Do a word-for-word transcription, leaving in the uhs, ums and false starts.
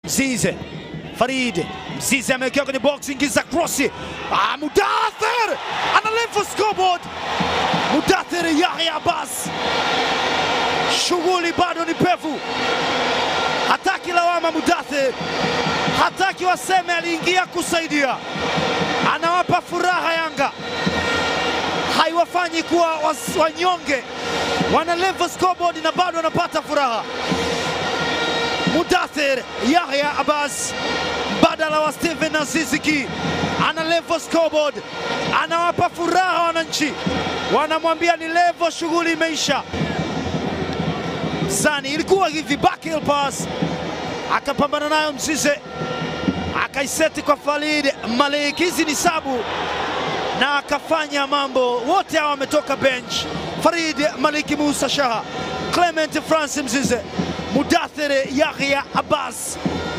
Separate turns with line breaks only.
Mzize, Farid, Mzize amewekewa kwenye box, ingiza crossi. Ah, Mudathiri analenga scoreboard. Mudathiri Yahya bas. Shughuli bado ni pevu. Hataki lawama Mudathiri. Hataki waseme aliingia kusaidia. Anawapa furaha Yanga. Haiwafanyi kuwa wanyonge. Wana level scoreboard na bado wanapata furaha. Mudathiri Yahya Abbas badala wa Steven Aziziki ana level scoreboard, anawapa furaha wananchi, wanamwambia ni level, shughuli imeisha. Sani ilikuwa hivi, back heel pass, akapambana nayo Mzize, akaiseti kwa Farid Malik, hizi ni sabu na akafanya mambo. Wote hao wametoka bench, Farid Malik, Musa Shaha, Clement Francis Mzize, Mudathiri Yahya Abbas.